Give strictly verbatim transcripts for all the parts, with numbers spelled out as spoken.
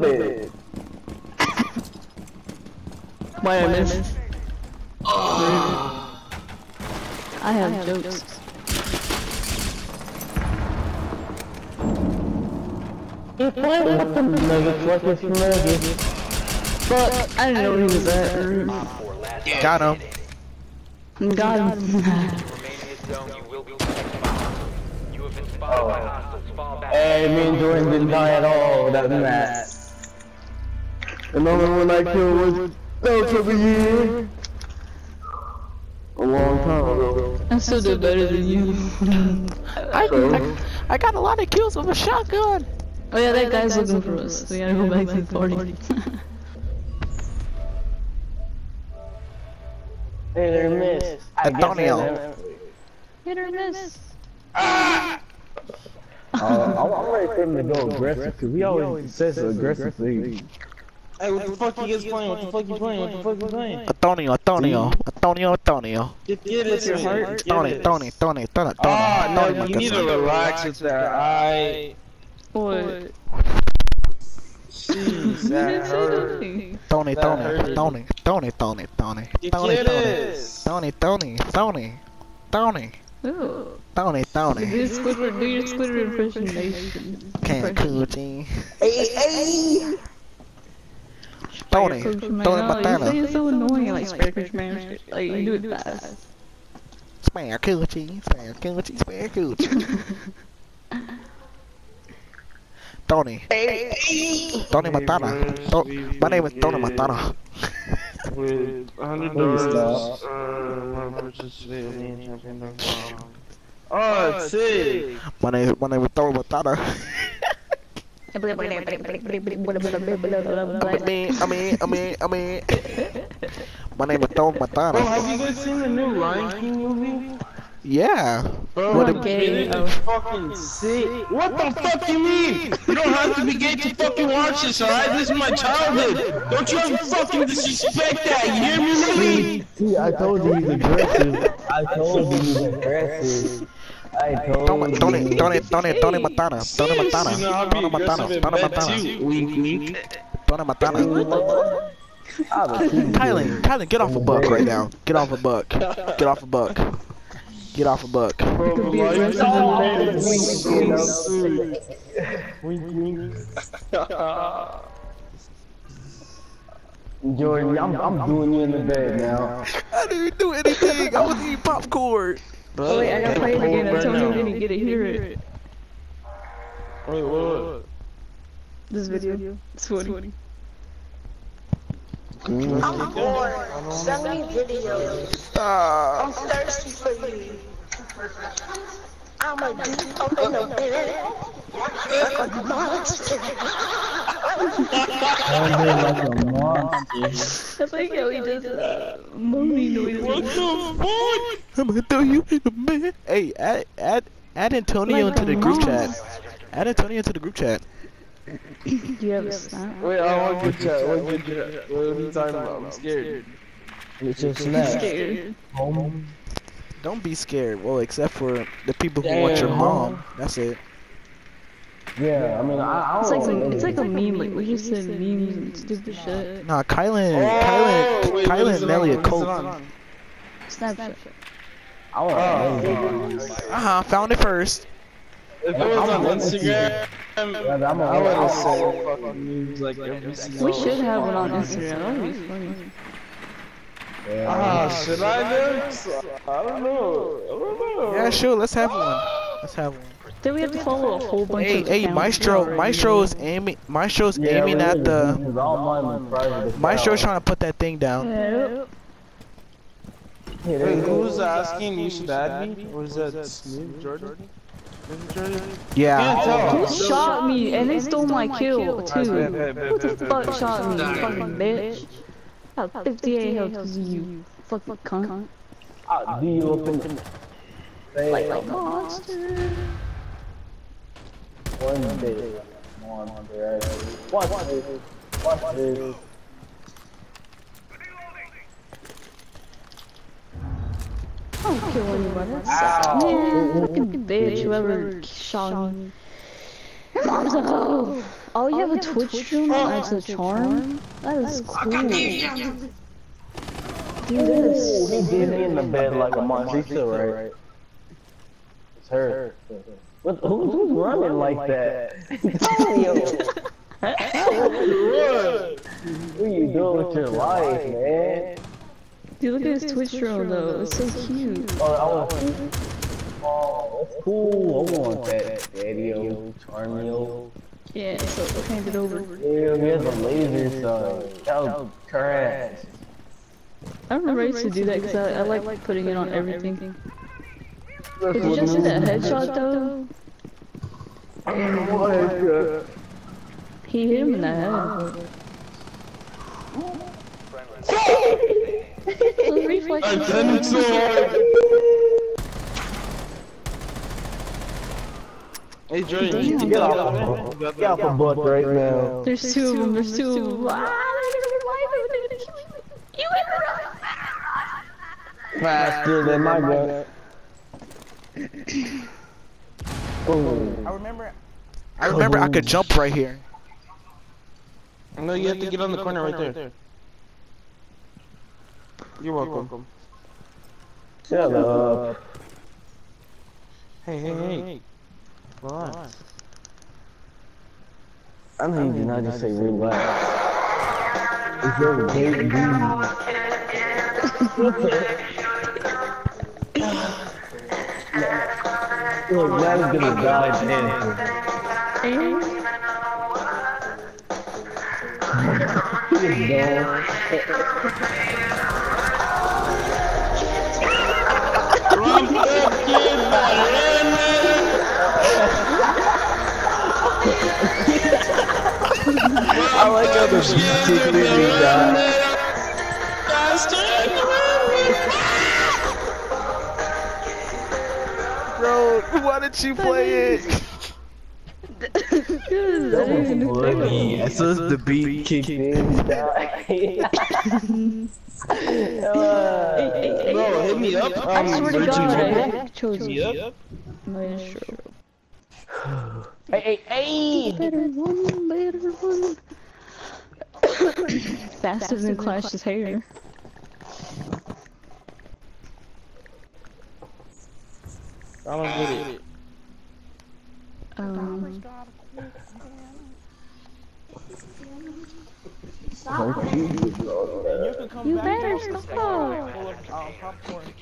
Why I missed? Oh. I have, I have jokes. jokes. He's playing with the nuggets like it's nuggets. Fuck, I didn't know he was at. Got him. Got him. Hey, me and Jordan didn't die at all without that. And the only one I killed was Delta the year. A long time ago. I still did better than you. I, I, I got a lot of kills with a shotgun. Oh yeah, that guy's looking for us. We gotta go back to the party. Hit or miss. Antonio. Hit or miss. Ah! uh, I'm ready for him to go aggressive, because we always says aggressive things. Hey, what the fuck you guys playing? What the fuck you playing? What the fuck you playing? Antonio, Antonio, Antonio, Antonio. Get, get it, your heart. Tony, Tony, Tony, Tony, Tony. Oh, no, Tony, you need to relax with that. I. What? Jeez, that hurt. Tony, Tony, Tony, Tony, Tony, Tony, Tony, Tony, Tony, Tony, Tony, Ooh. Tony, Tony. Do your Squidward, do your Squidward impersonation. Can't coochie. Hey, hey! Tony, Tony Montana. You say it's so annoying, like spare coach man. Like you do it fast. Spare coochie, spare coochie, spare coochie. Tony. Hey, Tony Montana. My name is Tony Montana. With one hundred dollars, uh, my purchase today on the champion dot com. Oh, it's sick! My name, my name is Tony Montana. I mean, I mean, I mean, I mean. My name is Tony Montana. Bro, have you guys seen the new Lion King movie? Yeah. Bro, what the gay is fucking sick. What the fuck you mean? You don't have to be gay to fucking watch this, alright? This is my childhood. Don't you ever fucking disrespect that, you hear me, really? See, I told you he's aggressive. I told you he's aggressive. I told Tony, you. Tony, Tony, Tony, Tony Montana, Tony Montana, Tony Montana, Tony Montana, Wink, wink. Tony Montana. Kylan, Kylan, get off a buck right now. Get off a buck. Get off a buck. Get off a buck. Bro, the wink, wink. Jordan, I'm, I'm doing you in the bed now. I didn't do anything. I was eating popcorn. Oh wait, I gotta play it again. Antonio didn't get to hear it. Wait, what? This video. It's funny. I'm bored. Send me videos. Ah. I'm thirsty for you. I'm a deep up in the bed. Like a monster. Like a monster. I like how he does uh, moaning noises. What the fuck? I'm gonna throw you in the bed. Hey, add, add, add Antonio Like into the a group monster. chat. Add Antonio into the group chat. Do you have a snap? Wait, I want to chat. What are you talking about? I'm scared. It's your I'm snap. scared. Home. Don't be scared. Well, except for the people who want your mom. That's it. Yeah, I mean, I, I It's don't like some, know. it's like a meme. Like we just said memes and stupid shit. Nah, Kylan, Oh, Kylan, wait, what Kylan is and it Nelly on? a What is it cult. on? Snapchat. I want to Uh huh. Found it first. If it was on Instagram, I I'm would have said fucking memes like every single. We should have it on Instagram. That would be funny. Ah, should I do? I don't know. I don't know. Yeah, sure. Let's have one. Let's have one. Then we have to follow a whole bunch Hey, of hey, accounts Maestro, already. Maestro's aiming, Maestro's aiming at the. Maestro's trying to put that thing down. Yep. Wait, who's asking? You should add me? Or is that Snoop Jordan? Is it Jordan? Yeah. Who shot me and they stole my kill too? Alright, bet, bet, Who bet, the bet, fuck bet. shot me? Fucking bitch. I got fifty-eight health because of you. Fucking cunt. I'll do you up in the Like a monster. one day. Monster. Watch this. Watch this. I don't kill anybody. That sucks. Man, fucking bitch. Whoever shot me. Your mom's a hoe. Oh, you have a Twitch stream that's a charm? That is cool. Dude, that is He did me in the bed like a monster. He's still right. It's her. What, who, who's running like that? Antonio! What are you doing with your life, man? Dude, look at his Twitch stream though. It's so cute. Oh, I want Oh, that's cool. I want that. Daddy-o, Charmio. Yeah, so hand it over. Yeah, he has a laser, so that was trash. I remember I used to do that because I, I like putting it on everything. Did you just see that headshot though? He hit him in the head. Those reflexes. I'm sending so hard. Hey, Jordan, you Get off the Get off the butt right now. There's two of them, there's two of them. Ah, you Faster than my gun. I remember. I remember I could jump right here. No, you have to get on the corner right there. You're welcome. Shut up. Hey, hey, hey. Relax. I know you did not just say relax. It's very great Look, that is gonna die dancing. I like how the beat tickling me down. Bro, why did you play it? As soon as the beat kicked in, Bro, hit me up. I Um, swear to Virgin God, Mobile. I chose Hit me you. up. Maestro. Hey, hey, hey! Better one, better one. Faster than Clash's hair. I don't get it. Um, you better stop.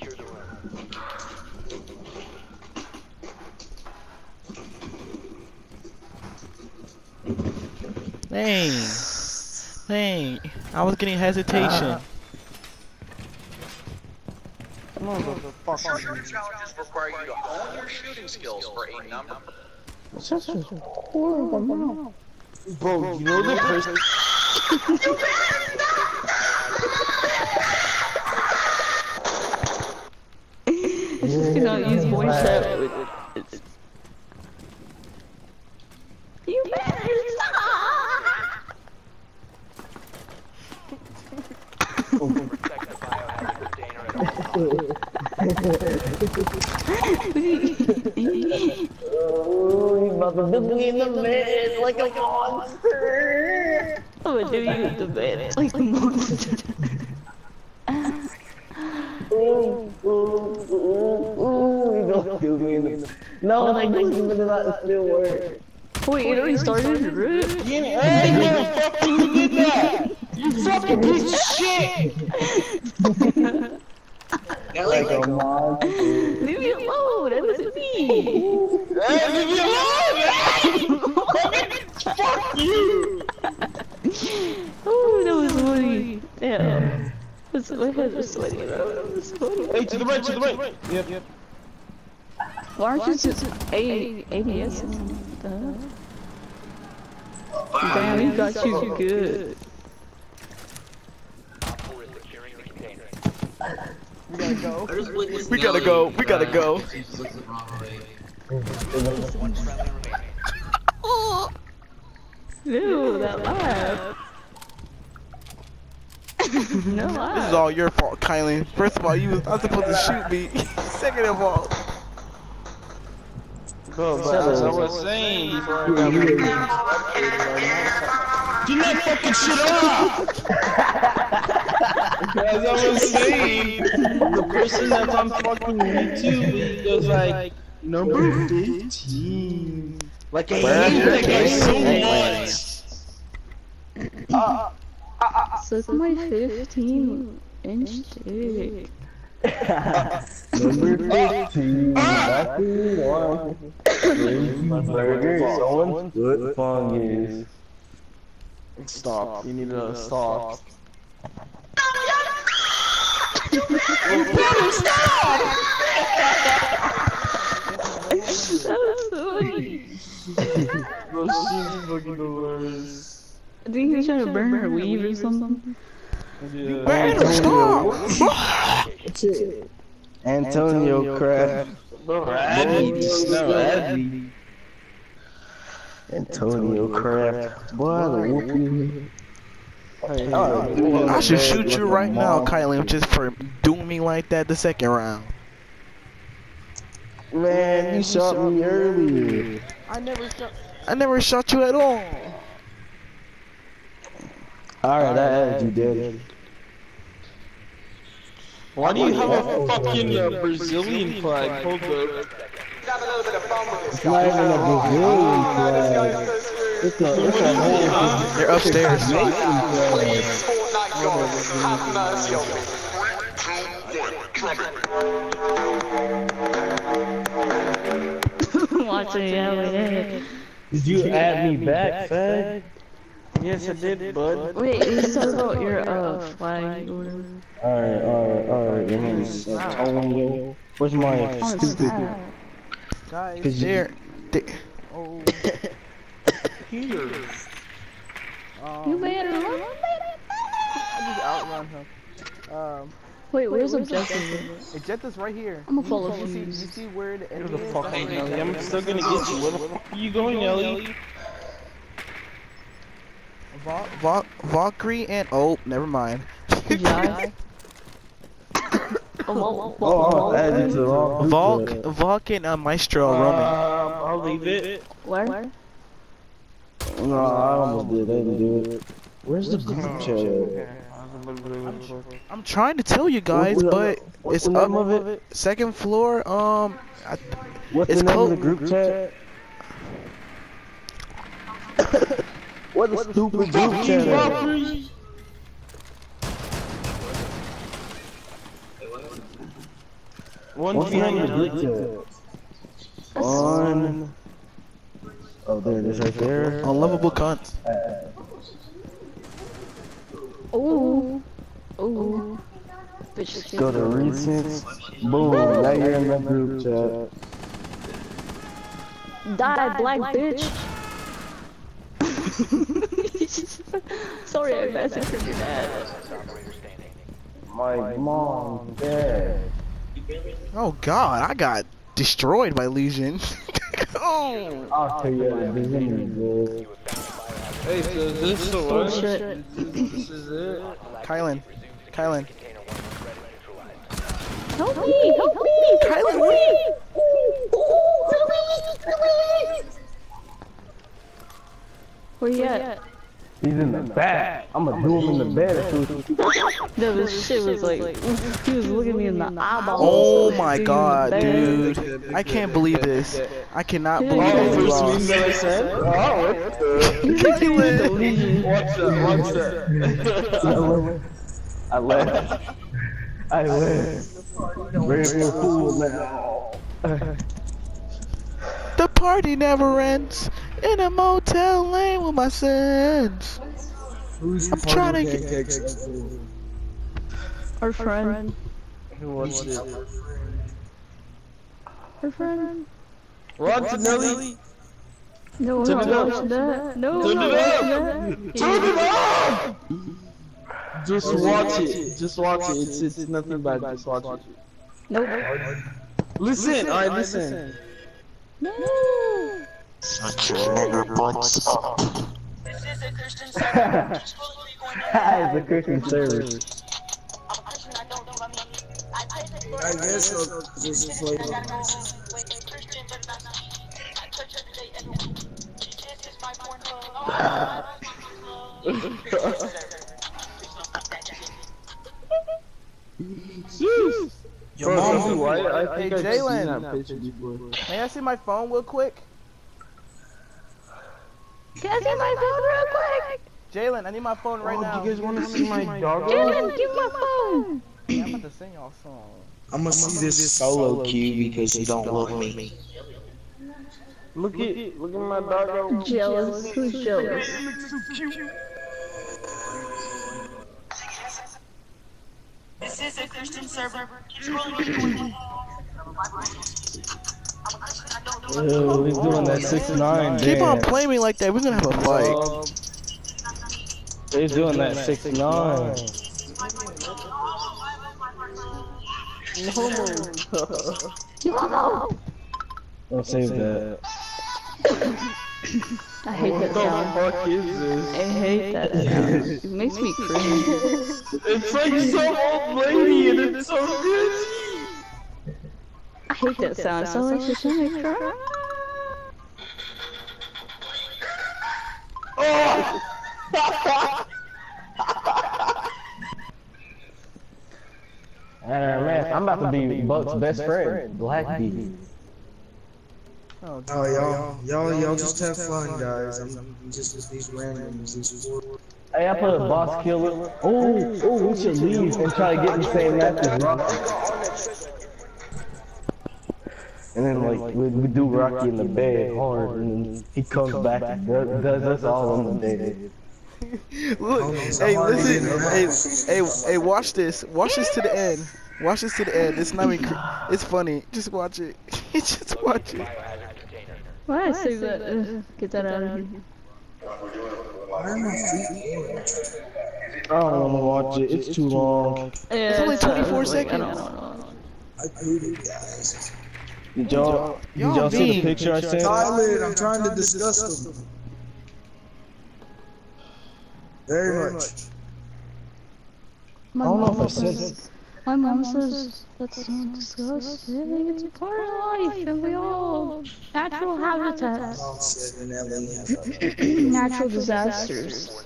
Dang. Dang. I was getting hesitation. Come on, bro. Certain challenges require you to hone your shooting skills for a number. Such a horrible mouth. Bro, you know the person. Just do not use voice chat with it. You better Oh, he's about to do me in the bed like a monster. I'm gonna do you in the bed like a monster. Ooh, ooh, ooh, ooh, he's gonna do me in the No, like this is not still work. Wait, it already started? Yeah, hey, man, fuck you, who did that? You fucking piece of shit! Like a monster. Leave me alone, that wasn't me. Hey, leave me alone, man! Fuck you! Oh, that was funny. Yeah. My head was sweaty, bro. That was funny. Hey, to the right, to the right. Yep, yep. Why aren't you just A B S? Damn, he got you good. We gotta go. We gotta go. We gotta go. Ew, that laugh. No laugh. This is all your fault, Kylie. First of all, you was not supposed to shoot me. Second of all, Bro, but as I was saying before I got my things updated, like, do not fucking shit up! As I was saying, the person that's on fucking YouTube goes like, number fifteen. Like, I hate that guy so much! Uh, Suck my fifteen inch dick. Number fifteen, that's the one. Burger, someone's foot fungus. Stop, you need to stop. Those she's fucking the worst. I think he was trying to burn her weave or something. Yeah. Antonio Kraft. Bradley, no, Bradley. Antonio Kraft. Boy, the whoopie. I should shoot you right now, Kylie, just for doing me like that the second round. Man, you shot me earlier. I never shot. I never shot you at all. Alright, I had you dead. Why do you have a fucking uh, Brazilian flag? Hold up. It's not even a Brazilian flag. It's a, it's a whole They're upstairs. Watch it, yeah, Did you add me back, fag? Yes, I did, bud. wait, let's talk about your uh flag or whatever. Alright, alright, alright. Your name is Antonio. Where's my Oh, it's stupid? sad. Guys, Cause you- they're, they, Oh, here. You better run. I just outrun him. Um, Wait, where's objective? Ejecta's right here. I'm gonna follow you see, you Fuse. see where the Where enemy the is? fuck are you, Ellie? I'm still gonna get you. Where the fuck are you going, Ellie? Val Val Valkyrie and oh, never mind. Yeah. Oh, I'll add you to the wrong Valk, group chat. Valk and uh, Maestro are roaming. Um, I'll leave it. Where? No, I almost did. I didn't do it. Where's the group chat? I'm trying to tell you guys, What- what- but what's it's the up name of it? second floor. Um, I, What's It's the name close. of the group chat? What the stupid group chat? at? One What's the name of the behind group Ellie. chat? On. Oh, there it is, right there. unlovable cunt. Oh. Oh. Bitch. Go to recents. Boom. Now you're in the group chat. Die, black bitch. Sorry, I massacred your dad. My mom, dad. Oh God, I got destroyed by Legion. Oh. I'll tell you what the disease is. Hey, so is this the one? Bullshit. This is it? Kylan, Kylan, Help me! Help me! Kylan, what are you? Where you at? He's in the back. I'm gonna do him in the bed. No, this shit was like, he was looking me in the eyeballs. Oh my Dude, God, bad. dude! I can't believe this. I cannot Yeah. believe Oh, this. first lost. meme that I said? Oh, what the? Kylan. What's that? What's that? I left. I left. Ready for a fool now. The party never ends in a motel lane with my sons. I'm trying to get. Our friend. Who wants it? Our friend. Run to Nelly! No, we're Turn not it up. watching that. No, Turn we're it not up. watching that. Turn it up! Just watch it. Just watch it. It's, it's nothing bad. Just watch it. Nope. Listen, alright, listen. No. Shut your nigger butts up. This is a Christian service. Which school are you going to? It's a Christian service. I'm a Christian. I don't do. I mean, I take it for I guess so. This is like. I gotta go with Christian, but not. Your mom. White, I Hey, think I've seen Jalen. that picture before. May I see my phone real quick? Can I see my phone real quick? Jalen, I need my phone right Oh, now. do you guys want to see my dog? Jalen, give my phone. Yeah, I'm about to sing y'all a song. I'm gonna see this solo queue because you don't love me. Look at, look at my dog. Jealous? Who's jealous? This is a Christian server. Ew, he's doing that six nine dance. Keep on playing me like that. We're gonna have a fight. He's doing that six nine. No. Don't save that. I hate that What sound. the fuck is this? I hate that sound. It makes me cringe. It's like some old lady and it's so good. I hate that sound. It sounds like she's trying to cry. Oh! Man, I'm about to be Buck's best friend, Black B. Oh, Oh, y'all, y'all, y'all just have fun, guys. I'm, I'm just with these randoms. These four. Hey, I put a boss killer. Oh, oh, we should leave and try to get the same match as Rocky. And then, like, we, we do Rocky in the bed hard, and then he comes back and does, does us all on the bed. Look, hey, listen, hey, hey, hey, watch this. Watch this to the end. Watch this to the end. It's not even, cr it's funny. Just watch it. Just watch it. Why I say that? Uh, get that out of here. Why are my feet orange? I don't want to watch it. It's too long. Yeah, It's only that's what I was twenty-four like, I seconds. don't know. I booted, guys. Did y'all, did Y'all y'all see the mean. picture I sent? Silent, I'm trying to discuss them. Very much. My I don't know mom if I said says, my mom says, let's not discuss it. It's a part of life, and we all natural habitats, Mom said in L A. natural disasters.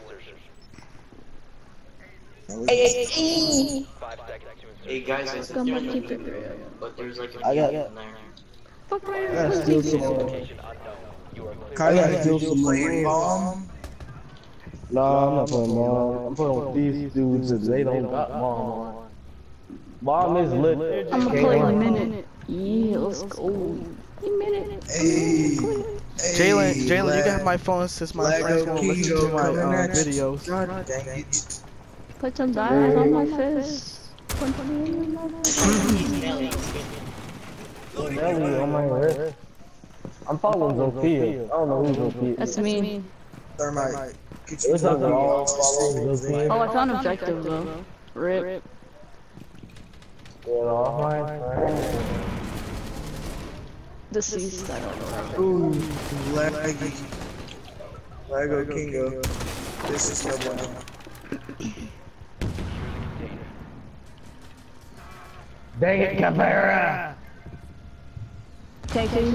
Hey guys, I said I'm you're gonna keep it leaving, real. but there's like a I got- kid in there. Fuck my I gotta steal some more. I gotta do some lane bomb. No, I'm not playing mom. I'm playing with these dudes if they don't got mom on. Mom is lit. I'm gonna play in a minute. Yeah, let's go. A minute. Hey, Jalen, Jalen, you got my phone since my friends Lego won't listen Kingo to my coming um, next. videos. God dang it. Put some diamonds on my face. Put them in my Nelly on my wrist. I'm following Zofia. I don't know who Zofia That's is. me. Thermite. Get you What's up, y'all? Following Zofia. Oh, I found objective though. Rip. Get off my friend. Deceased. I don't know. Ooh, laggy. Lego Kingo. This is level one. Dang it, Caveira! Thank you.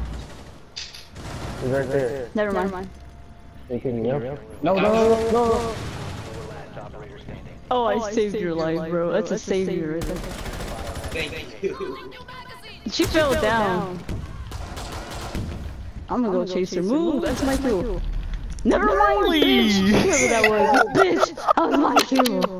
He's right there. Never mind. They can yep. No, no, no, no, no. Oh, I saved your life, bro. That's a savior right there. Thank you. She fell down. I'm gonna go chase her. Move. That's my kill. Never mind, bitch. Whoever that was, bitch. That was my kill.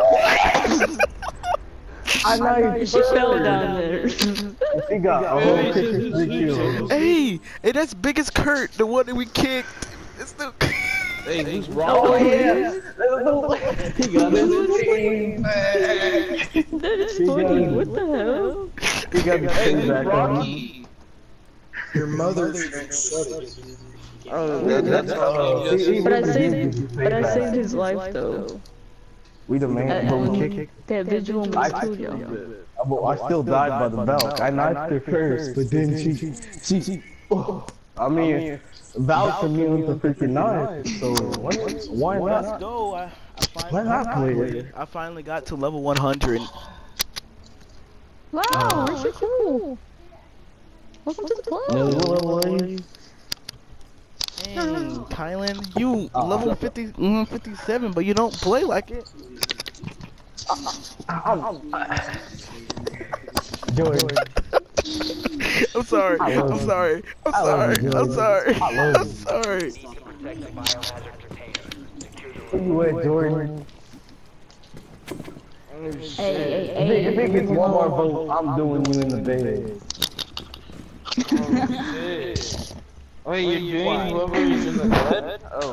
I know you. She fell down there. She got a whole three kills. Hey, hey, that's Big as Kurt, the one that we kicked. It's the. Hey, who's Oh, wrong? yeah. He got his team. That is funny. What the hell? He got his Hey, team who's back on. Rocky? Your mother shut it. Oh, that, that's Uh, all. he- he But I really saved, did get but I back. saved his life though. We the man, At, but we um, kick. that visual in I, the studio. I, well, I still died by the belt. I knifed her first, but then she, she, she oh, I mean, Val's immune to freaking knives, so why, why Let's not? go. I, I finally, Why not play it? I finally got to level one hundred. Wow, aren't you cool? Welcome to the No, club. no, no, no. Dang, Kylan, you level fifty, mm, fifty-seven, but you don't play like it. Jordan. I'm sorry. I'm sorry. I'm sorry. I'm sorry. I'm sorry. Where you at, Jordan? Hey, hey, If hey. it, if it gets one more vote, I'm doing you in the bed. Wait, you're doing whoever is in the bed? Oh.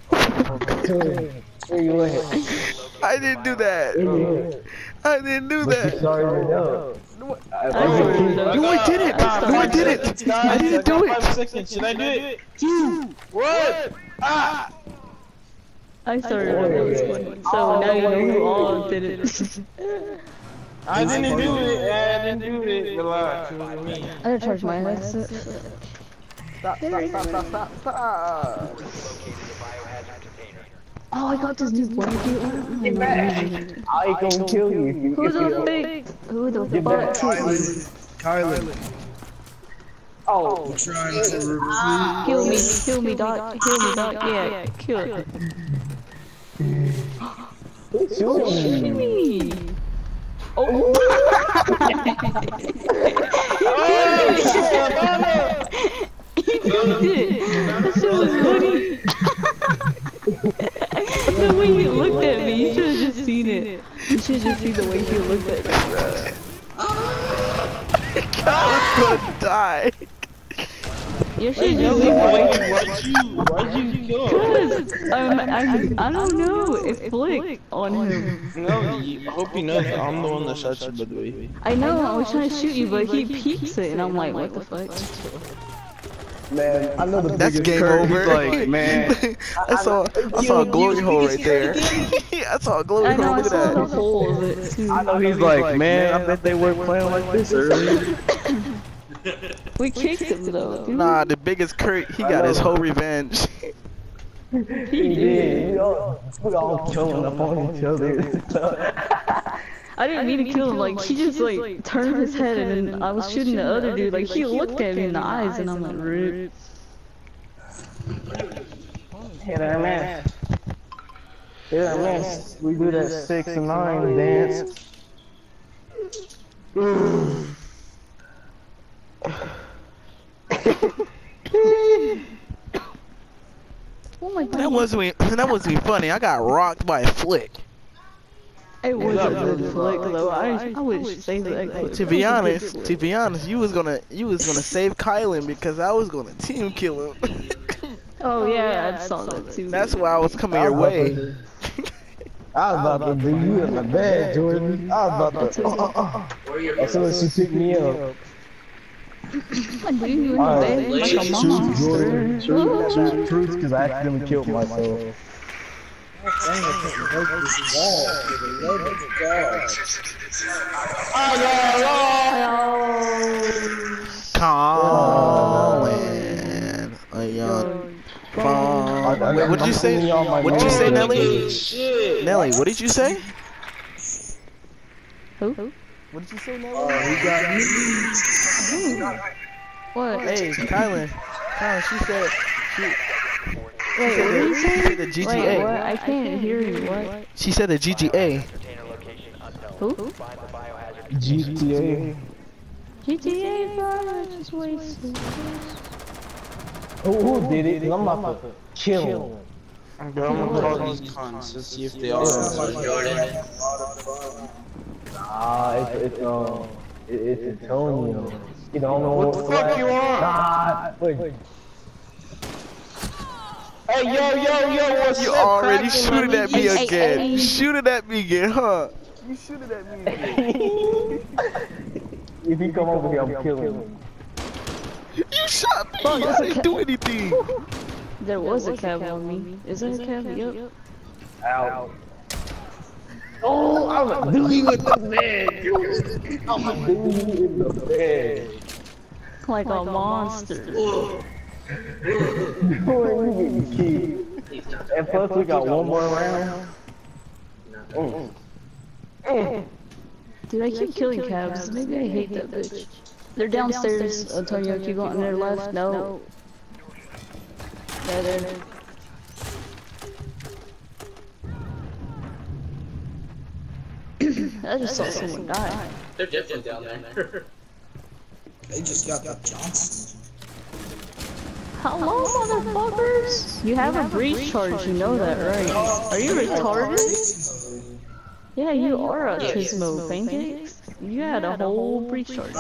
Where you at? I didn't do that. I didn't do But you that. sorry enough. I You ain't did it. You ain't did it. I didn't do Five it. seconds. Should I do it? Two. One. Ah. I started on this one, so now you know who all did it. I didn't do it. I didn't do it. Relax. I gotta charge my headset. Stop, stop, stop, stop, stop, stop. Oh, I got this new blanket. I ain't gonna kill you. If you Who if you the don't- big? Who the Get back. fuck? Kylan. Oh, I'm trying to recruit. Kill me, kill me, Doc. Kill me, Doc. Yeah, kill it. who's Shoot shooting me? me. Oh. He did it. That shit was funny. The way he looked at me, you should have just seen it. You should have just seen the way he looked at me. Kylan's gonna die. You should know me. Why'd you? Why'd you kill him? Cause um, I, I don't know. It flicked on him. No, you, I hope you know that I'm the one that shot you, by the way. I know. I was trying to shoot you, but he peeks it, and I'm like, what the fuck? Man, I know the That's biggest game curve. over. He's like, man. I saw, I saw a glory hole right there. I saw a glory I hole. know. I Look at saw the that. hole of it too. I know he's like, man, I bet they weren't playing like this earlier. We kicked him though. Dude. Nah, the biggest Kurt, he got his whole revenge. He did. We all, we all killing up on each other. I didn't mean to kill him. Like he just like turned his head, and then I was shooting the other dude. Like he looked at me in the eyes, and I'm like, rude. Hit our man. Hit our man. We do that six and nine dance. Oh my god. That wasn't even, that wasn't even funny. I got rocked by a flick. It was a good flick though. I I would save that clip. To be honest, to be honest, you was gonna you was gonna save Kylan because I was gonna team kill him. Oh yeah, I saw that too. That's why I was coming your way. I was about to do you in the bed, Jordan. I was about to. Uh, uh, uh. As soon as she picked me up. I do you in the bed like a Shoot, monster. Jordan. Shoot, shoot truth, because I accidentally killed myself. Colin, a young fawn. Wait, what did you say? What did you say, Nelly? Nelly, what did you say? Who? What did you say, Nelly? Oh, he got me. What? Hey, Kylan. Kylan, she said. She, Wait, what did you she say? said the G G Wait, what? A. I can't hear you. What? She said the G G A. Who? G T A. G T A, bro. Just wasted. Who, who did it? 'Cause I'm about to kill him. I'm gonna call these cons to see if they are. Nah, it's, it's, um, it, it's Antonio. You don't know What the fuck you on? Nah, wait. Hey, yo, yo, yo, what's You up, already crackin', shooting at me Hey, hey, again. hey. You shooting at me again, huh? You shooting at me again. If he come over here, I'm killing him. You shot me. Fuck, I that's a didn't ca- do anything. There was a cab on me. Is there a cab? Yep. Out. Oh, I'm gonna do you in the bed. I'm gonna do you in the bed. Like a monster. Boy, you getting killed. And plus, we got one more round. Mm. Mm. Dude, I keep killing cabs. Maybe I hate that bitch. They're downstairs, Antonio. If you go on their left, no. Yeah, there. I just saw someone die. They're definitely down there. They just got the Johnson. Hello, motherfuckers! You have a breach charge, you know that, right? Are you retarded? Yeah, you are a Tismo, Pancakes. You had a whole breach charge.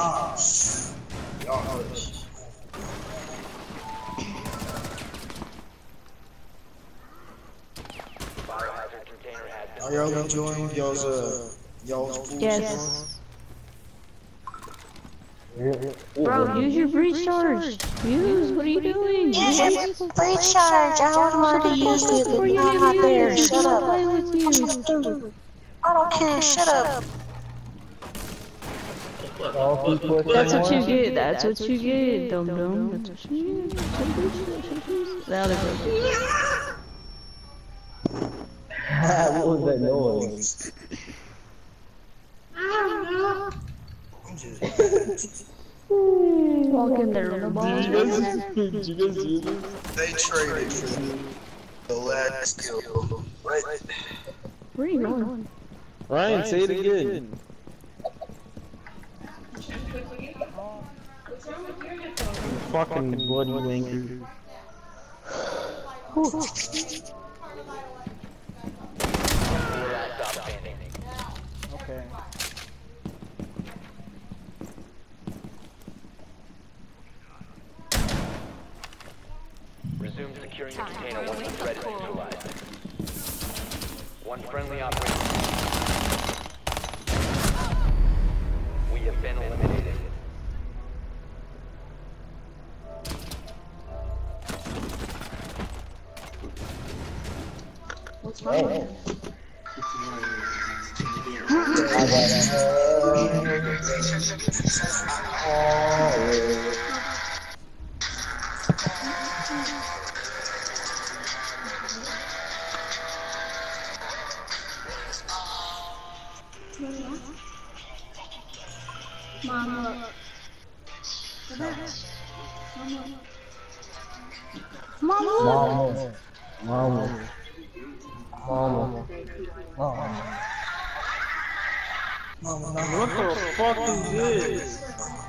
Are y'all enjoying y'all's uh y'all's pool? Yes. Bro, use your breach charge. Use, what are you doing? Use your breach charge. I don't want to use it. Before you I'm get not there. muted, Shut I'll up. play with you. I don't care. Shut up. That's what you get, that's what you get, dum dum. That's what you get. Louder, bro. What was that noise? Walk in there with the ball. They traded for the last skill. Right? Where are you going? Ryan, say it again. Fucking bloody wanker. Okay. Resume securing the container once the threat is neutralized. One friendly operator. We have been eliminated. What's wrong? Mama. Mama. Mama. Mama. Mama. Mama. What the fuck is this?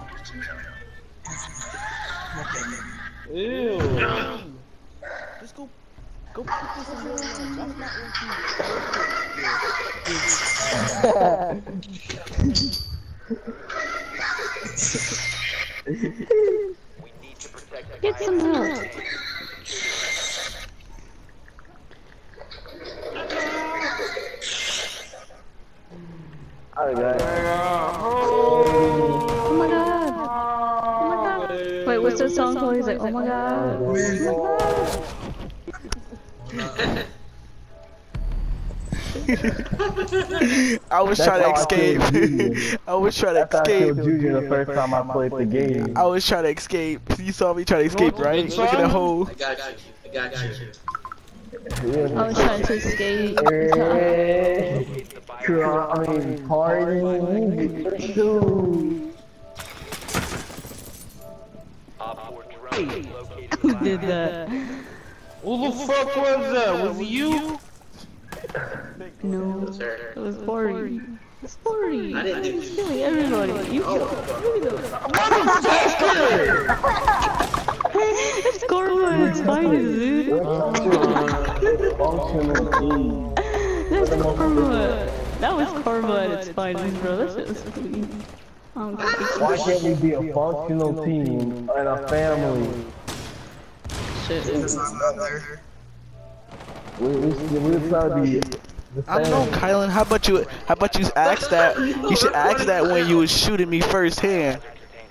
Ew. Just go, go put this in your room. That's not We need to protect the Get some help. Alright, guys. Oh my god. Oh my god. Wait, what's that song called? He's like, oh my god. Oh my god. I was That's trying to how I escape. killed Junior. I was trying to That's how I killed escape. Junior the first time I played the game. I was trying to escape. You saw me trying to escape, right? Look at the hole. I got you. I got you. I was trying to escape. Hey, I mean, party. Dude. Who did that? Who the fuck was that? Was it you? No, Sir. it was forty. It's forty. I didn't do He's killing everybody. You killed everybody. It's karma at its finest, dude. That's karma. That was karma at its finest, bro. That shit was clean. I don't care. Why can't we be a functional team and a family? Shit. It's not there. We we we try to be. I don't know, Kylan. How about you? How about you ask that? You should ask that when you was shooting me firsthand.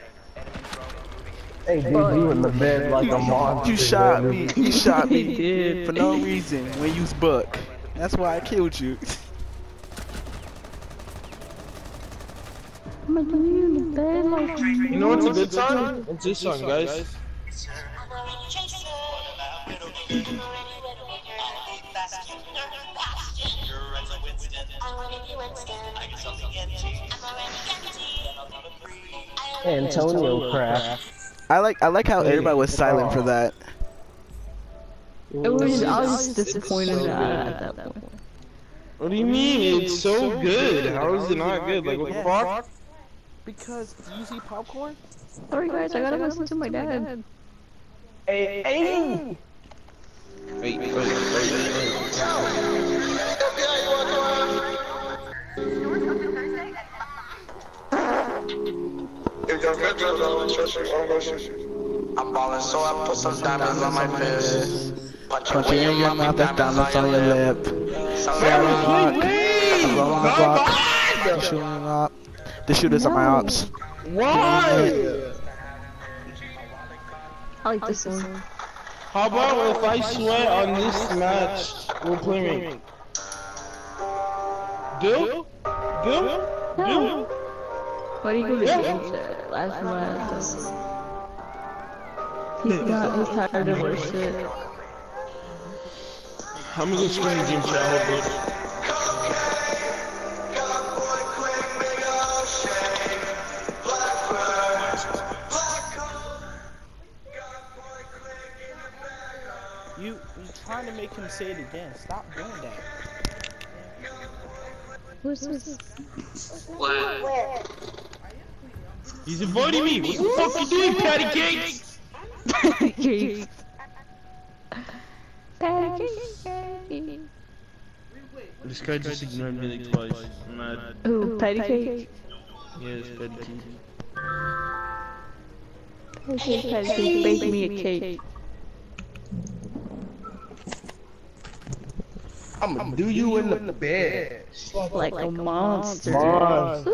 Hey, dude, you in the bed like a monster. You shot man. me. You shot He me did. for no reason when you was buck. That's why I killed you. I'm like, you in the bed like. You know what's a good song? It's this song, guys. Antonio crap. I like I like how everybody was silent for that. It was, I was disappointed at that point. What do you mean? It's so good. How is it not good? Like, what the fuck? Because you see popcorn? Sorry guys, I gotta listen to my dad. Hey, hey! Wait, wait, wait, I'm ballin', so I put some diamonds on my fist. Punch Punch you in your mouth, that's diamonds on your lip. The shooting up. The shooters are my ops. Why? I like this one. How about if I sweat on this match, we're playing? Deal? Deal? Deal? Why do you go to game chat? Last match. He's not, he's tired of our shit. I'm gonna go screen game chat, hold up. You, you trying to make him say it again. Stop doing that. Who's this? He's avoiding me! What the fuck you doing, patty cakes? Patty cakes. Patty cakes. This guy just ignored me like twice. I'm mad. Ooh, patty cake? Yes, patty cake. Patty cake, patty cake, bake me a cake. I'ma do you in the bed. Like a monster. Monster.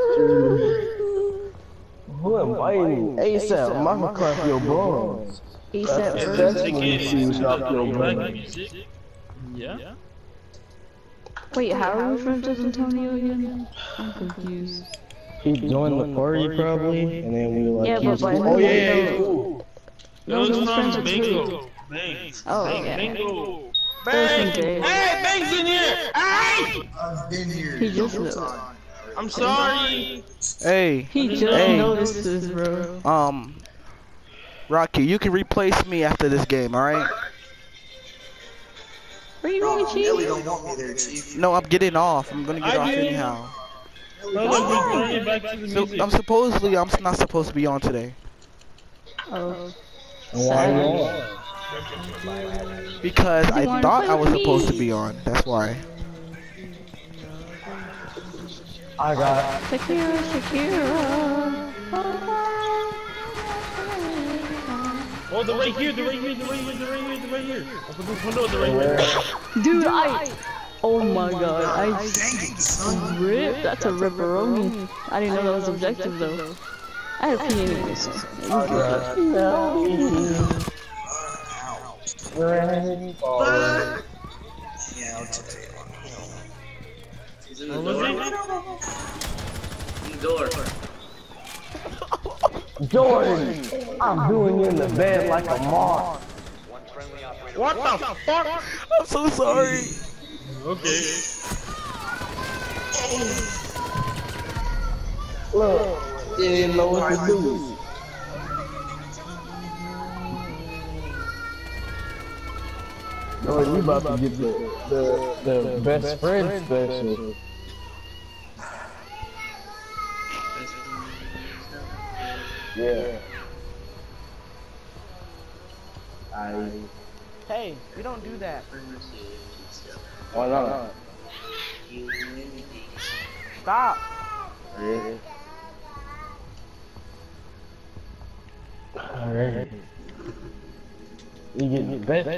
Who invited me? ASAP, I'm gonna clap your balls. ASAP, That's when you see you drop your balls. Yeah? Wait, how are we friends with Antonio again? I'm confused. He joined the party probably, and then we were like, Yeah, but by oh yeah, who? yeah, cool. No, It was he's friends from with who? Bingo. Bangs. Oh, Bang, yeah. Bingo. Bang! Bang! Hey, Bang's in here! Hey! I've been here. He just knows. I'm sorry. Hey, He just Hey. noticed this, bro. um, Rocky, you can replace me after this game, alright? Where you Oh, going, Nelly Chief? don't want me there, Chief. No, I'm getting off. I'm gonna get I off do. anyhow. No, no, we're bringing it back to the So, music. I'm supposedly, I'm not supposed to be on today. Oh. Why not? Because I wanna thought play I was with supposed to me? be on. That's why. I got Shakira, Shakira. Oh, they're right here, they're right here, they're right here, they're right here, they're right here. Open this window, they're right here. Dude, I. Oh my god, I Dang it, son. rip. That's a ripperoni. I didn't know that was objective though. I have P anyways. But, yeah, I'll take it. He's in the door. In the door. Jordan. I'm doing you in the bed like a moth. One friendly operator. What the fuck? I'm so sorry. Okay. Look, you didn't know what to do. Jordan, you about to get the the, the best friend special. Yeah. I. Hey, we don't do that. Why not? Stop. Really? Alright. You get the best.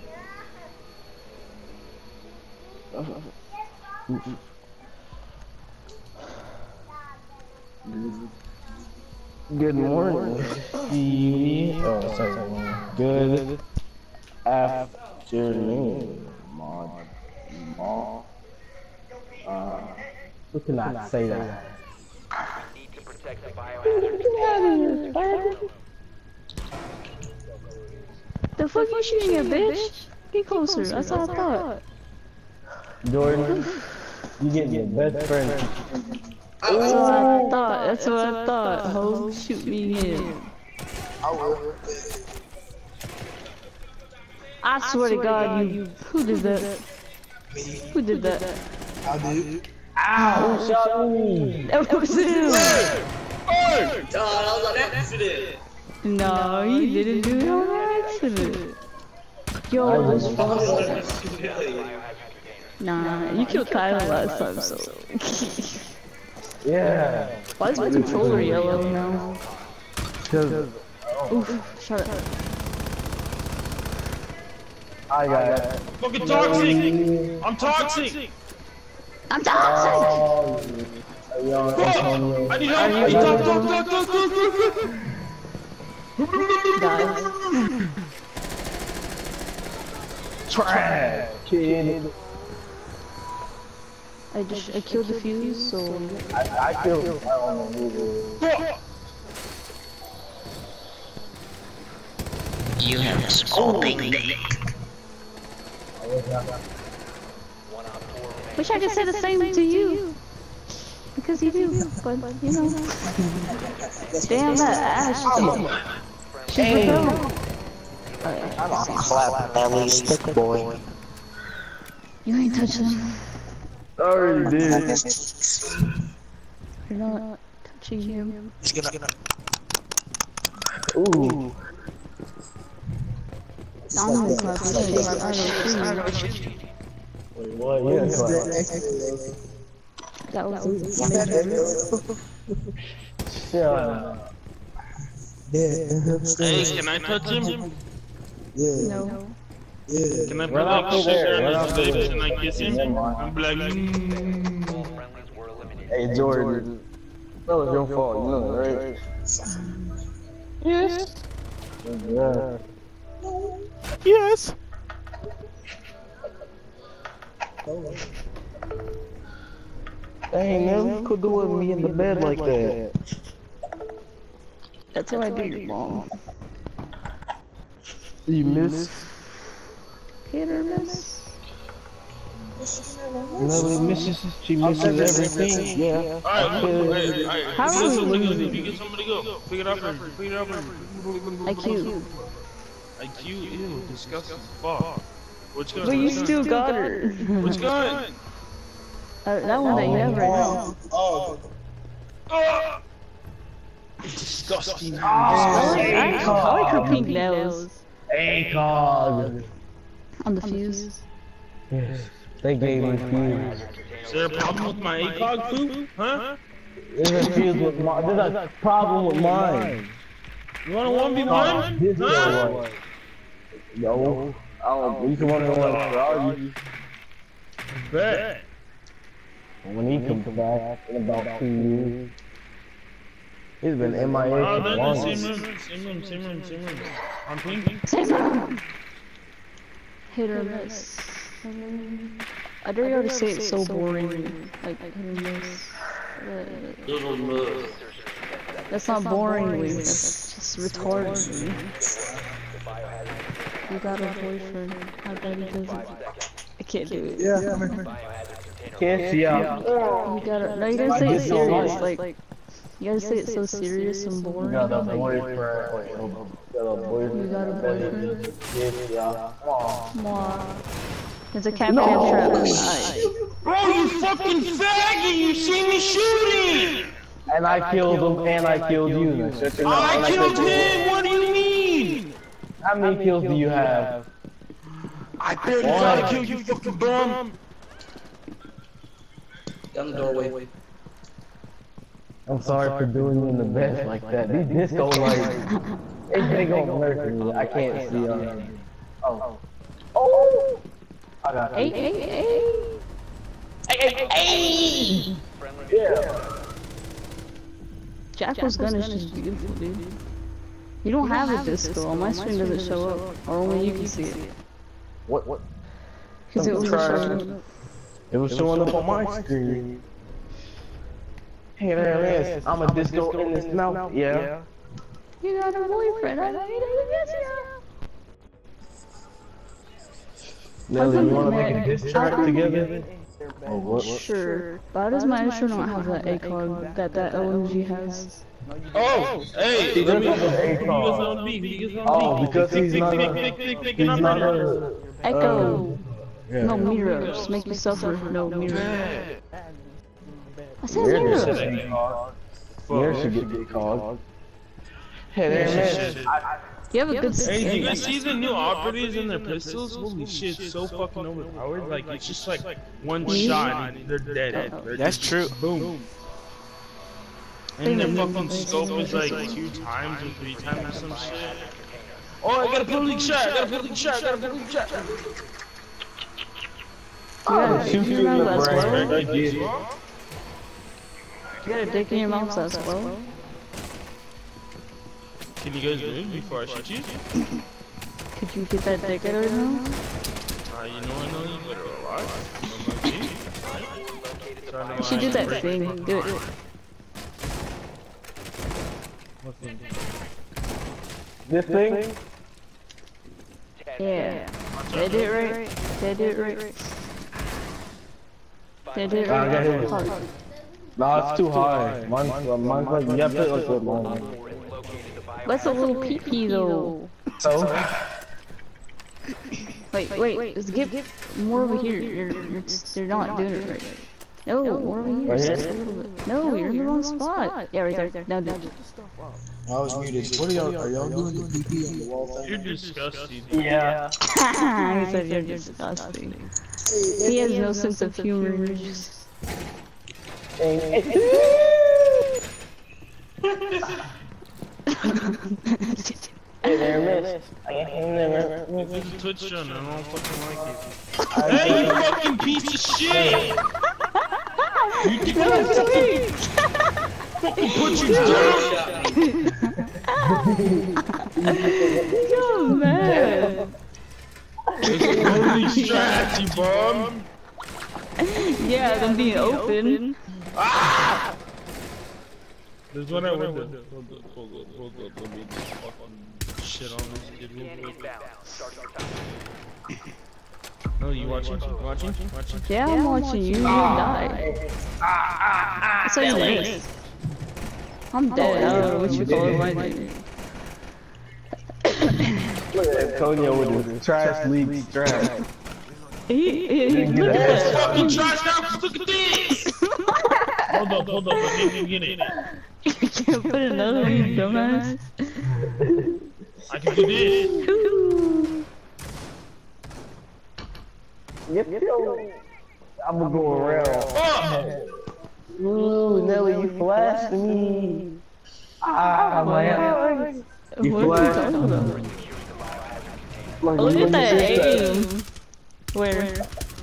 Good morning. See oh, sorry. Good afternoon, Mod. Mod. Uh, we cannot say that. Need to protect the biohazard. The fuck you shooting at, bitch? Get closer. That's what I thought. Jordan, you get your best friend. That's what I thought. That's what I thought. Ho, shoot me in. I will. I swear to God, you. Who did that? Who did that? I do. Ow! Shot me! That was him! Oh, that was an accident. No, you didn't do it on accident. Yo, this fucking. Nah, you killed Kyle last time, so. Yeah. Why is my controller yellow now? Cause Oof, shut up. I got it. Fucking toxic! I'm toxic! I'm toxic! Oh, yo, Fuck! I need help! I need help! Talk, talk, talk, talk, talk, talk! Guys. trash, kid. I just I killed the fuse, so I, I killed. I don't know who it is. You have a scalding dick. wish I could say the same to you. Because you do, but you know. Damn that Ash though. She's with her. I'm a clap belly stick boy. You ain't touching him. I already did. You're not touching him. Ooh. I'm gonna clap his Wait, what? Yeah, that was yeah. Hey, can I touch him? no. Can I put like sugar on his lips and I kiss him? I'm like, mm. Hey, Jordan. That was your fault, you know that, right? Yes. Yeah. Yes. Dang, man, you could go with me in the bed like that. That's how I do your mom. You miss? Hit or miss? No, misses. She misses everything. Yeah. Alright, alright, alright. How are we losing? If you get somebody go, pick it up and pick it up and I Q. I Q, ew, disgusting. Fuck. Which gun? But you still got her. Which gun? Uh, that one that you have right now. Oh. Oh! Disgusting. I like, I, I like her pink nails. A cog. On the fuse. Yes. They gave me fuse. Is there a problem with my A C O G poop? Huh? There's a fuse with mine. There's a problem with mine. You want a one v one? This is Huh? one. No. I don't. You can want to one for argue. Bet. When he comes back in about two years. He's been M I A Oh, for they're in the long. same room, same room, same room, same room. I'm thinking. Hit or miss. I dare you to say it's so boring. Like, hit or miss. Uh, Those ones move. that's not boring, Lee. That's just retarded. You got a boyfriend. How bad he does it. I can't do it. Yeah. Can't see out. You gotta, no, you gotta say it serious. Like, you gotta say it so serious and boring. You got a Like, boyfriend. You got a boyfriend. You got a boyfriend? Yes, yeah. Aw. Come on. It's a cap cap trap. Nice. Bro, you fucking faggot! You see me shooting! And I killed him, and I killed you. Now, shut your mouth. I killed him! What do you mean? How many kills do you have? I barely tried to kill you, fucking bum! Down the doorway. I'm sorry for doing you in the bed like that. These disco lights, they gonna murder me. I can't see them. Oh. Oh! I got Hey, it. hey, hey! Hey, hey, hey! Yeah. Jackal's gun is just beautiful, dude. You don't have a disco. On my screen doesn't show up, or only you can see it. What? What? Because it was showing up. It was showing up on my screen. Hey there it is. I'm a disco in this mouth. Yeah. You got a boyfriend. I know you didn't miss you. Nelly, you wanna make a diss track together? Oh, what? Sure. But how does my intro not have that A C O G that that O M G has? Oh, hey, He let me. doesn't have Who an you A guys card. on B? Who you guys on B? Oh, because he's Pick, not pick, a, pick, pick, pick, he's an not operator. a, Echo. yeah. No mirrors. Make you suffer. No mirrors. Bad. I said Mirror mirrors. should get a card. Mirror should get a card. Hey there, man. You have a good Hey, do you guys skin. see the new operators and their pistols? Holy shit, so fucking overpowered. Like, it's just like one shot and they're dead. They're That's just true. Boom. And their fucking scope is like two times or three times or some shit. Oh, I got a public shot, I got a public shot, I got a public shot. Yeah, Shoot you in the brain. I did. You got a dick in your mouth, as well. Can you guys move before I shoot you? Could you get that dick out of your mouth? Uh, you know I know you better a lot. You should do that thing. Do it. What thing? This thing? Yeah. They did it right. They did it right. They did it I got right. hit. No, it's too high. Mine's, uh, mine's like, you have to like the mine. What's a little pee-pee though? So? Wait, wait, wait. Just get more over here. You're, you're, you're not doing it right. No, more over here. Right Just here? a little bit. No, you're in the wrong spot. Yeah, right there. Now do it. I was muted. What are y'all? Are y'all doing the P P on the wall thing? You're disgusting. Yeah. He said you're disgusting. He has no sense of humor. You're just... Hey there, miss. This is a Twitch channel, I don't fucking like it. Hey, you fucking piece of shit! You can fucking put you down! Yo, man. It's totally strapped, you bum! Yeah, them being open. Ah! There's one I went to. Hold up, hold up, hold up, let me just fucking shit on this kid real quick. No, you watching? Watching? Watching? Yeah, I'm watching you. You died. That's how you missed. I'm dead. I don't know what you call it. My name. Look at Antonio with his trash leaks trash. He, he, he, look at It's that. fucking trash now, look at this! Hold up, hold up, I can't get it. You can't put another one, you dumbass. I can do this. Ooh. Yep, yo. I'm gonna go around. Oh! Ooh, Nelly, you flashed me. Ah, man. You What are you flashed talking me. about? Like, Look when at that you did aim. Where?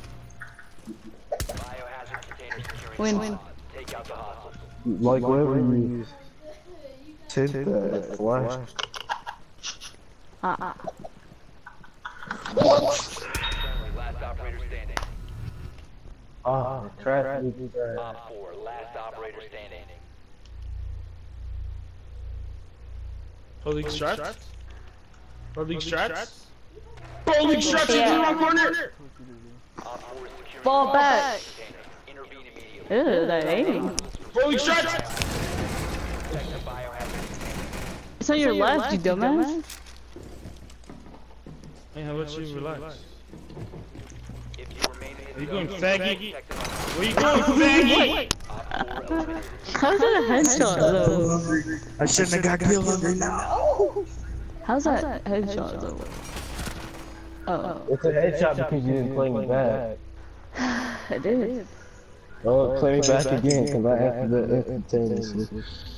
When? Like whatever you tint that flash. Ah, ah. Last operator standing. Ah, trash leaks trash. Op four, last operator standing. Holding straps? Holding straps? Holding straps in the wrong corner! Op four is securing Fall back. container. Intervene immediately. Ew, that aim. Holding straps! Protect the biohazard. It's on your left, you dumbass. Hey, how about you relax? If you remain in Are you the going zone, faggy? protect the Where you going, faggy? Op four eliminated. How's that a headshot though? I shouldn't have got killed under now. How's that a headshot though? Oh, It's a headshot because you didn't play me back. I did. Oh, play me back again because I have the tendency.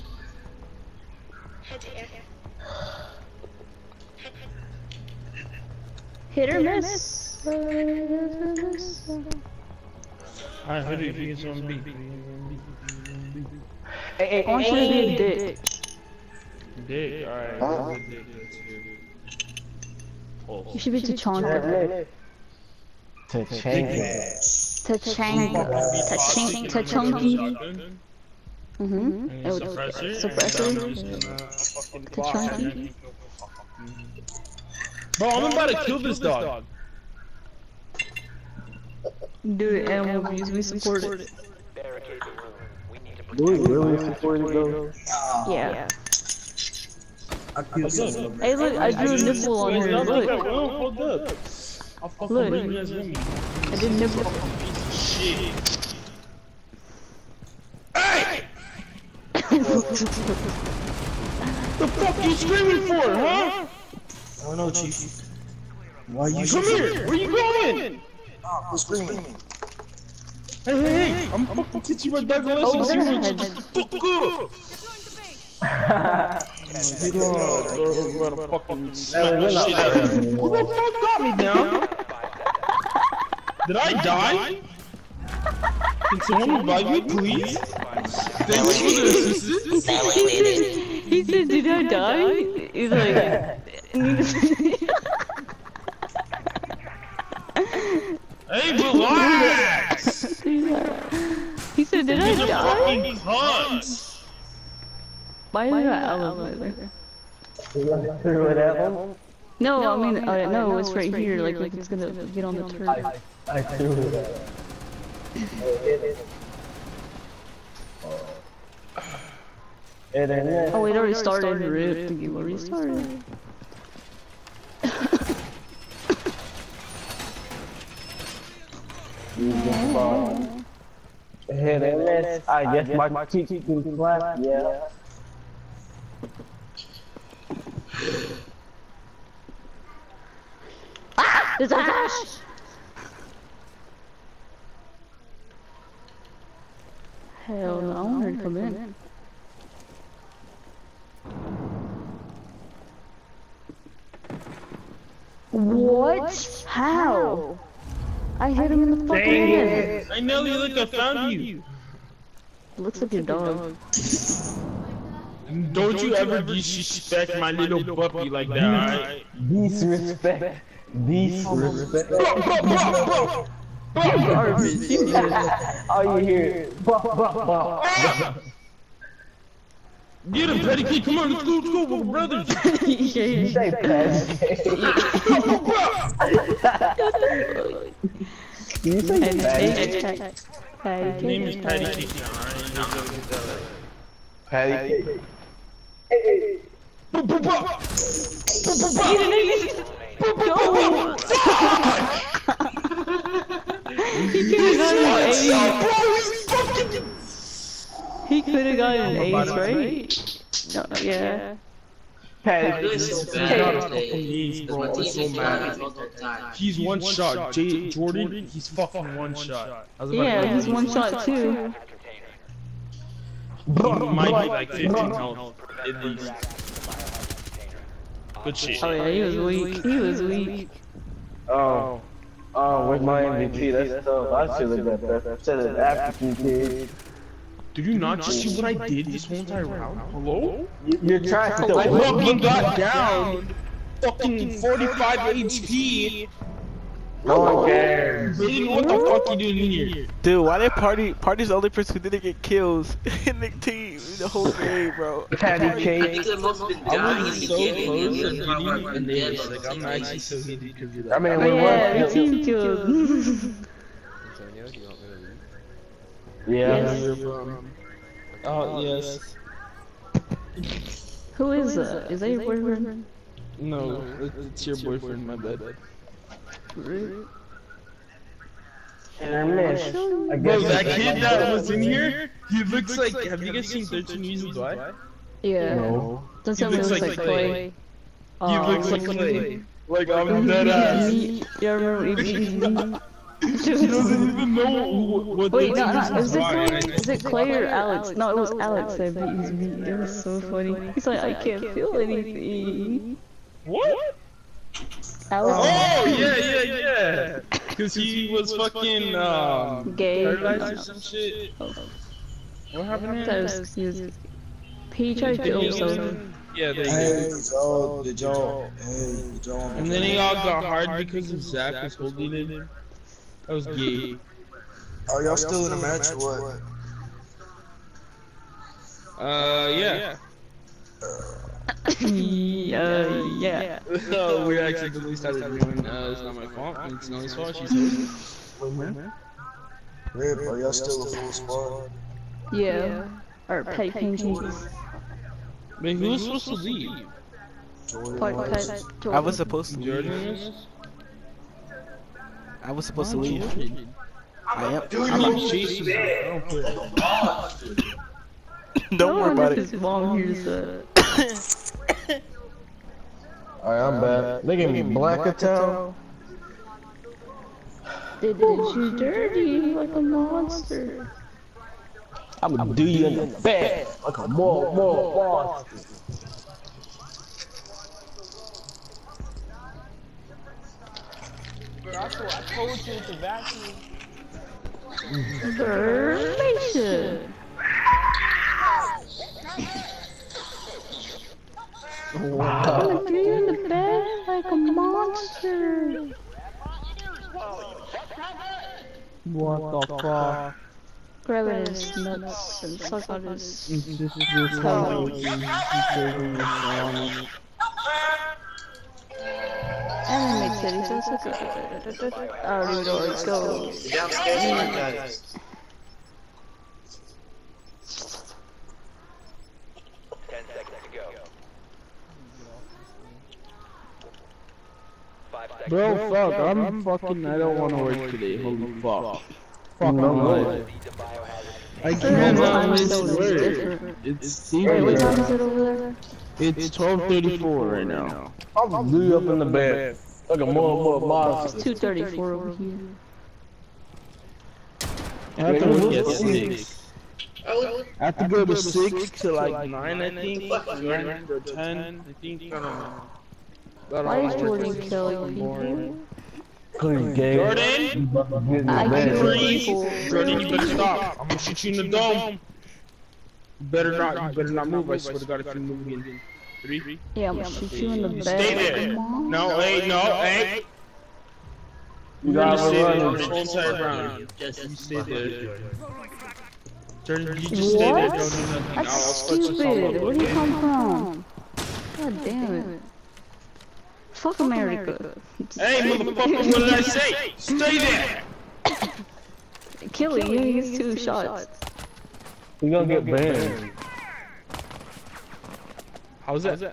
Hit or miss. Alright, who do you think is on B? I want you to be a dick. Dick, alright. Oh. You should be Tachanka. Tachanka. Tachanka. Tachanka. Tachanki. Mm-hmm. And suppressor. Suppressor. And I'm just gonna fucking Tachanki. Bro, I'm about to kill this dog. Do it, animal abuse. We support it. Barricade the room. We need to Do we really support it though? Yeah. I feel so. Hey, look, I drew a nipple on her. Look, Hold up. I'll fucking look. bring you guys with me. I did nipple. Shit. Hey! The fuck you screaming for, huh? I don't know, Chief. Why you Come here! Where you going? Oh, who's screaming? Hey, hey, hey! I'm fucking teaching my dog a lesson. See what you just fuck up! You gotta fucking smack my shit out. Who the fuck got me down? Did I die? Can someone revive me, please? Thanks for the assistance. He said, did I die? He's like, hey, relax! he said, did I These are die? fucking cunts. Why is that elevator? Through it at home? No, I mean, uh, no, it's right here, like, like it's gonna get on the turret. I, I threw it at home. Oh, it already started. Rip, the game already started. Hit and miss. I guess my cheek can slap. Yeah. Ah! There's Ash! Hell no, I want her to come in. What? How? I hit him in the fucking head. I know you look, I found you. It looks like your dog. Don't you ever disrespect my little puppy like that, alright? Disrespect. Disrespect. All you hear is buff, buff, buff. Get him, Petty Kid, come on, let's go, let's go, we're brothers. You say Petty Kid. You say Petty Kid. His name is Petty Kid now, alright? Petty Kid. Go! He could have gotten an ace. He could have gotten an ace, right? No, yeah. Petty He's one shot. Jay Jordan, he's fucking one shot. Yeah, he's one shot too. He might be like fifteen health at least. Good shit. Oh yeah, he was weak. He was weak. Oh. Oh, where's my M V P? That's tough. I should have got that. Instead of African kid. Did you not just see what I did this whole entire round? Hello? You're trying to I fucking got down. Fucking forty-five H P. No one cares. What the fuck you doing here? Dude, why did Party Party's the only person who didn't get kills in the team the whole game, bro? Patty cake. I think the most been I dying in was the so game. close to getting an ace. Like, I'm actually so happy because of that. I mean, Oh we yeah, were. the team kills. Yeah. Oh, yes. Who is that? Is that your boyfriend? No, it's your boyfriend, my bad. And I miss. I Bro, guess that kid that was in here, he looks like, have you guys seen thirteen Reasons Why? Yeah. No. Doesn't sound looks like like Clay. He Aw, looks like when Clay. Like, he- I'm when he dead eats ass. meat. Yeah, I remember when he eats meat. He doesn't even know what Wait, no, thirteen no, Reasons is it Why. Clay? Is it Clay or Alex? No, it was Alex that beat his meat. It was so funny. He's like, I can't feel anything. What? Alex. Oh, yeah, yeah, yeah. Cause he was fucking, um, Gay. paralyzed or some shit. What happened to him? That was, he was, he tried to kill himself. Yeah, there Hey, you go. y'all, did y'all, hey, did y'all. And then he all got hard because of Zach was holding it. That was gay. Are y'all still in a match or what? Uh, yeah. Yeah, yeah. Uh, we accidentally started doing, uh, it's not my fault, it's Nellie's fault, she's hosting. Rip, are y'all still a full squad? Yeah. Or petty pancakes. Man, who was supposed to leave? Part pet. I was supposed to Jordan leave. is? I was supposed to leave. I am. I'm not chasing you. I don't care. Don't worry about His it. mom hears that. Alright, I'm back. They gave me black attack. They did you dirty like a monster. I'm gonna do you in the back like a more, more boss. That's what I told you with the vacuum. Information. I'm gonna do you in the bed like a monster. What the fuck? Grab his nuts and suck on his toe. And then make titties. That's okay. I don't even know where it goes. Downstairs, my guys. Ten seconds to go. Five seconds. Bro, fuck, I'm, I'm fucking, I don't want to work today. Holy fuck. Fuck my life. I can't on this work. It's Wait, what time is it over there? It's twelve thirty-four right now. I'll do you up in the bed like a more, more boss. It's two thirty-four over here. I have to work at six. I have to go to six to like nine, I think. nine or ten, I think. I don't know. Why is Jordan killing people? Cause gay. Jordan! I kill Freeze! people. Jordan, you better stop. I'm gonna shoot you in the dome. You better not, you better not move. I swear to God if you move again. Three. Yeah, I'm gonna shoot you in the bed. Stay there. No, hey, no, hey. You You're gonna gotta stay there run. the whole entire round. Yes, you stay there. Jordan, you just stay there, don't do nothing. I'll That's touch you stupid. Where do you okay? come from? God damn it. Fuck America. Hey, motherfucker, what did I say? Stay there! Kill it, you use two shots. You gonna get banned. How's that?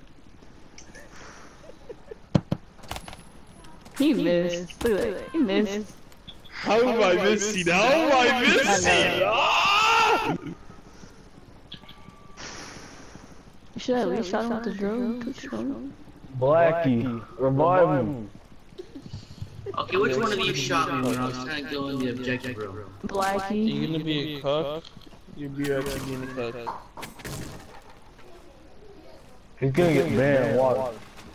He missed. Look at that. He missed. How am I missing? How am I missing? Ah! You should have at least shot him with the drone. Good drone. Blackie, revive him. Okay, which one of you shot me when I was trying to go in the objective room? Blackie. You gonna be a cook? You'll be right to being a cook. He's gonna get banned. Watch.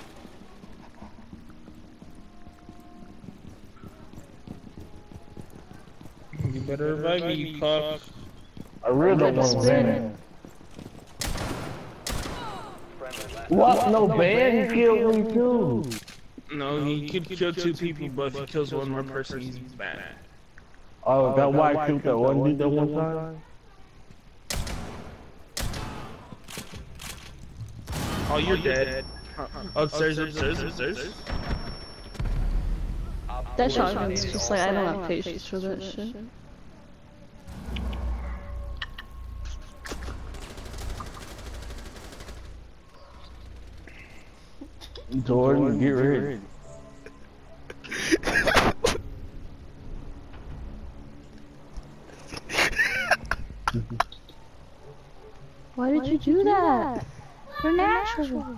You better revive me, you cook. I really don't want to ban him. What? No ban? He killed me too. No, he could kill two people, but if he kills one more person, he's bad. Oh, that white killed that one dude that one time? Oh, you're dead. Upstairs, upstairs, upstairs. That shotgun's just like, I don't have patience for that shit. Jordan, get ready. Why did you do that? You're natural.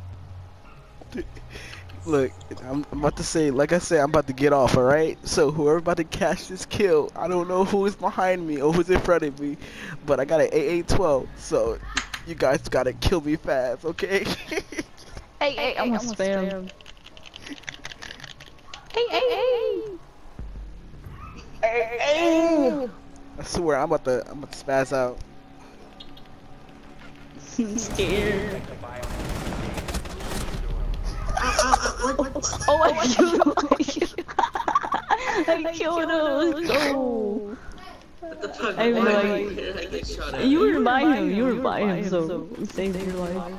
Look, I'm about to say, like I said, I'm about to get off, alright? So whoever about to catch this kill, I don't know who is behind me or who's in front of me, but I got an A A twelve, so you guys gotta kill me fast, okay? Hey, hey, I'm gonna spam. Hey, hey, hey! Hey, hey! I swear, I'm about to, I'm about to spaz out. I'm scared. Oh, I killed him! I killed him! Let's go! I mean, like, you were by him, you were by him, so you saved your life.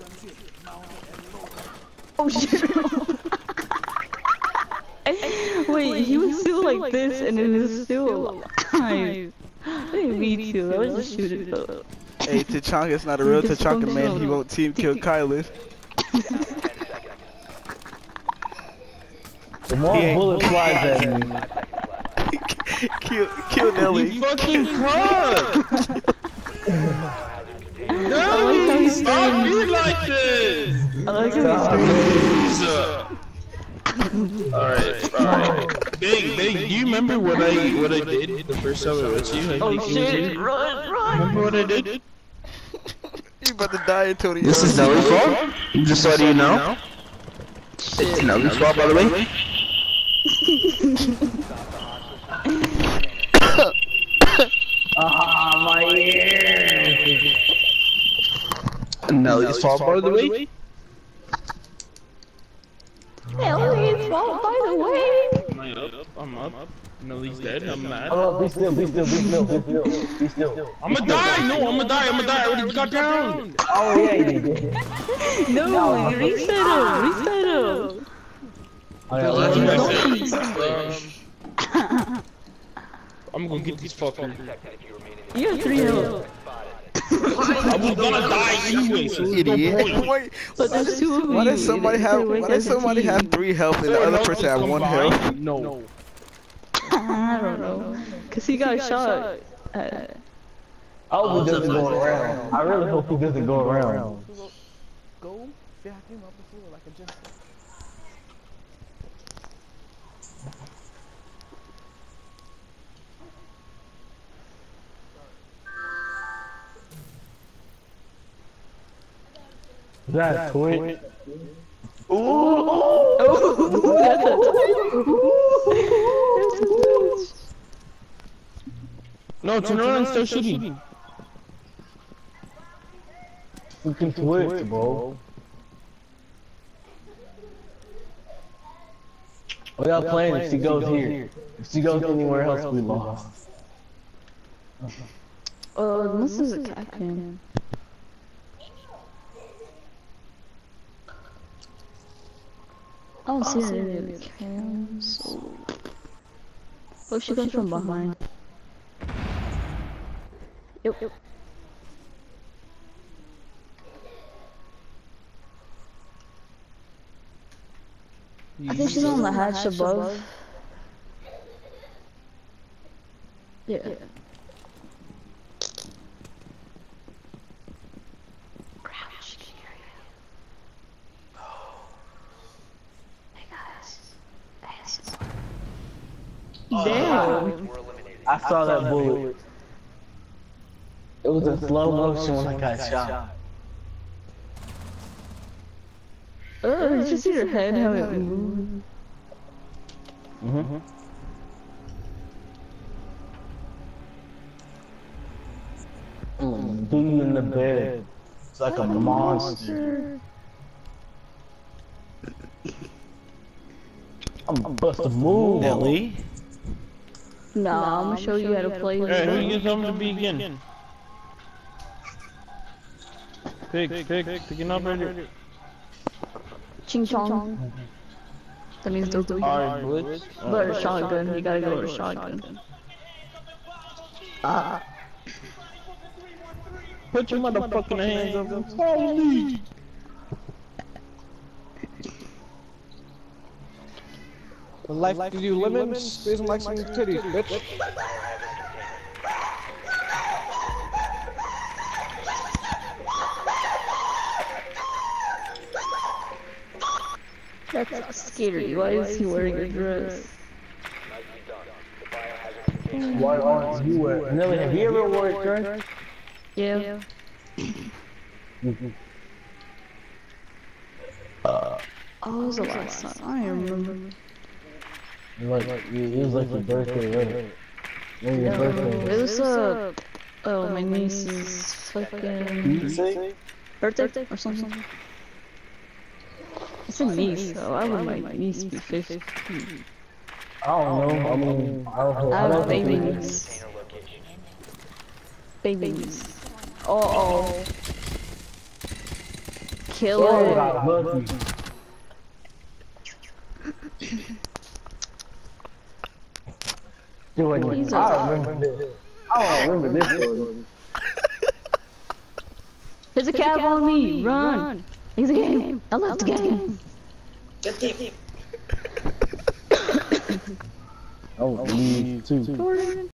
Oh shit! wait, he was still like this, and it is still alive. Hey, me too. I was just shooting though. Hey, T'Chaka's not a real T'Chaka, man. He won't team kill Kylan. The more bullet flies at me. kill, kill Nelly. You fucking fuck! No, stop being like this! I like how he's Alright, alright. Bang, Bang, do you remember what I what I did the first time I met you? I Oh think it was shit, you. run, run! Remember what I did? You about to die, Antonio. This is Nelly's fault? Just letting you know. It's Nelly's fault, by the way. Ah, my ear. Nelly's fault, by the way. Nelly's fault, by the way. Am I up? I'm up. Nelly's dead. I'm mad. Oh, be still, be still, be still, be still, be still. I'm gonna die. No, I'm gonna die. I'm gonna die. I already got down. Oh yeah, you did. No, no, reset him, reset him. Oh, yeah, That's what I yeah. said. Um, I'm gonna get these fuckers. You have three health. I was gonna die anyway, so there's no Idiot. point. Wait, But there's two of you. why does somebody have? Why Why does somebody have three health and the other person have one health? No. I don't know. Cause he got shot. Uh, I hope he doesn't go around. I really hope he doesn't go around. Go back him up the floor like a gentleman. That's quick. Ooh, oh, that's a No, turn around and start shooting. You can switch, bro. We are playing if she goes here. If she goes anywhere else, we lost. Oh, this is a captain. I don't see any of the cams. Oh, she comes from behind. Yep, yep. I think she's on the hatch above. Yeah. Crouch. Hey guys. Damn. I saw that bullet. It was in slow motion when I got shot. Oh, did you see her head, how it moved? Mm-hmm. Mm, dude in the bed. It's like a monster. I'm bust a move. Nelly? Nah, I'm gonna show you how to play. Hey, who gets something to begin? Pick, pick, pick, picking up right here. Ching chong. That means those three. Alright, blitz. But a shotgun, you gotta go with a shotgun. Ah. Put your motherfucking hands up and follow me. Life gives you lemons, squeeze them like some titties, bitch. That's scary. Why is he wearing a dress? Why aren't you wearing? Nelly, have you ever worn a dress? Yeah. Uh, Oh, it was the last time. I don't remember. like, it was like your birthday, right? When your No, birthday. it was uh, oh, my niece's fucking birthday or something. It's a niece, so I would my niece be fifteen. I don't know. I mean, I don't know. I I have a don't baby know. niece. Baby niece. Uh oh. Kill Oh, her. God, lucky. Jordan, I remember this. I don't remember this Jordan. There's a cab on me. Run. He's a game. I love the game. Get him. Oh, me too. Jordan.